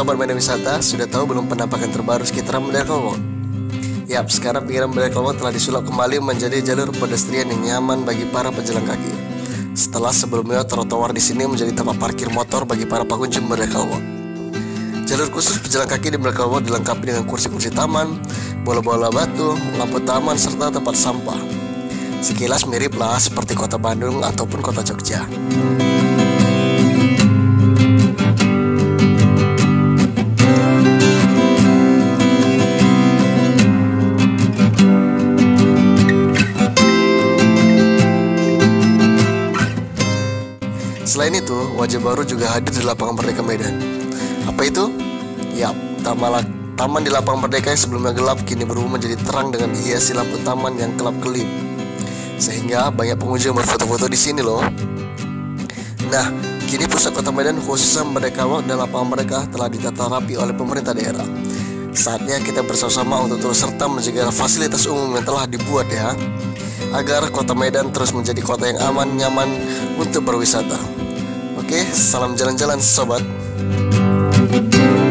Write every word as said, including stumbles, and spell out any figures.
Sobat Medan Wisata, sudah tahu belum penampakan terbaru sekitaran Medical Walk? Yap, sekarang pinggiran Medical Walk telah disulap kembali menjadi jalur pedestrian yang nyaman bagi para pejalan kaki. Setelah sebelumnya trotoar di sini menjadi tempat parkir motor bagi para pengunjung Medical Walk. Jalur khusus pejalan kaki di Medical Walk dilengkapi dengan kursi-kursi taman, bola-bola batu, lampu taman, serta tempat sampah. Sekilas miriplah seperti kota Bandung ataupun kota Jogja. Selain itu, wajah baru juga hadir di Lapangan Merdeka Medan. Apa itu? Yap, taman, taman di Lapangan Merdeka yang sebelumnya gelap kini berubah menjadi terang dengan hiasi lampu taman yang kelap-kelip. Sehingga banyak pengunjung berfoto-foto di sini loh. Nah, kini pusat kota Medan khususnya Merdeka Walk dan Lapangan Merdeka telah ditata rapi oleh pemerintah daerah. Saatnya kita bersama-sama untuk terus serta menjaga fasilitas umum yang telah dibuat ya, agar kota Medan terus menjadi kota yang aman, nyaman untuk berwisata. Oke, salam jalan-jalan sobat.